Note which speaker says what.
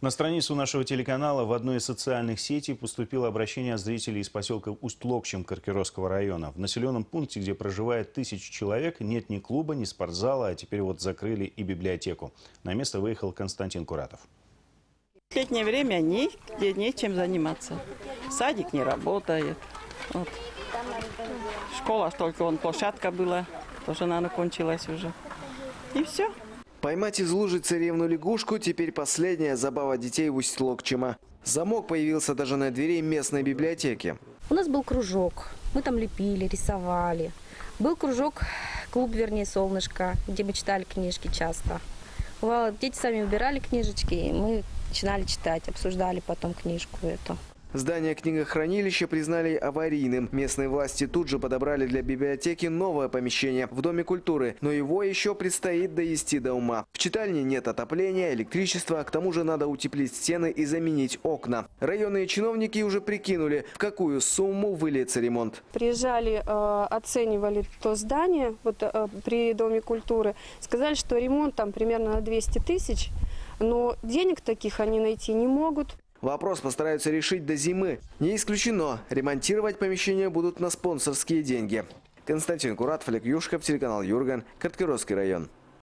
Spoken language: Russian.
Speaker 1: На страницу нашего телеканала в одной из социальных сетей поступило обращение от зрителей из поселка Усть-Локчем Кыргызского района. В населенном пункте, где проживает 1000 человек, нет ни клуба, ни спортзала, а теперь вот закрыли и библиотеку. На место выехал Константин Куратов.
Speaker 2: В летнее время нечем заниматься. Садик не работает. Вот. Школа, только площадка была, тоже, наверное, кончилась уже. И все.
Speaker 3: Поймать из лужи царевну лягушку – теперь последняя забава детей Усть-Локчема. Замок появился даже на двери местной библиотеки.
Speaker 4: У нас был кружок, мы там лепили, рисовали. Был кружок, клуб, вернее, «Солнышко», где мы читали книжки часто. Бывало, дети сами выбирали книжечки, и мы начинали читать, обсуждали потом книжку эту.
Speaker 3: Здание книгохранилища признали аварийным. Местные власти тут же подобрали для библиотеки новое помещение в Доме культуры, но его еще предстоит довести до ума. В читальне нет отопления, электричества, а к тому же надо утеплить стены и заменить окна. Районные чиновники уже прикинули, в какую сумму выльется ремонт.
Speaker 5: Приезжали, оценивали то здание при Доме культуры, сказали, что ремонт там примерно на 200 тысяч, но денег таких они найти не могут.
Speaker 3: Вопрос постараются решить до зимы. Не исключено, ремонтировать помещение будут на спонсорские деньги. Константин Куратов, Олег Юшков, телеканал Юрган, Кыргызский район.